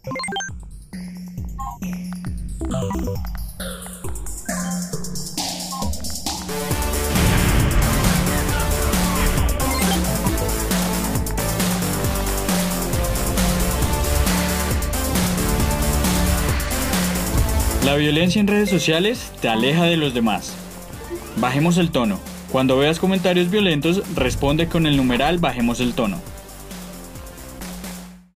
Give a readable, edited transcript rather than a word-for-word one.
La violencia en redes sociales te aleja de los demás. Bajemos el tono. Cuando veas comentarios violentos, responde con el numeral bajemos el tono.